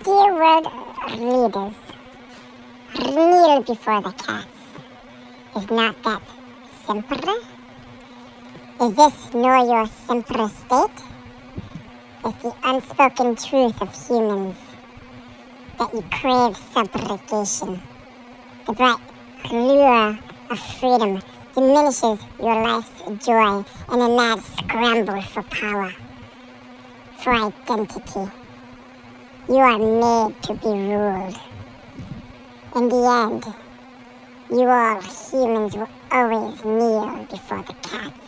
Dear world leaders, kneel before the cats. Is not that simpler? Is this nor your simpler state? Is the unspoken truth of humans that you crave subrogation? The bright lure of freedom diminishes your life's joy in a mad scramble for power, for identity. You are made to be ruled. In the end, you all humans will always kneel before the cats.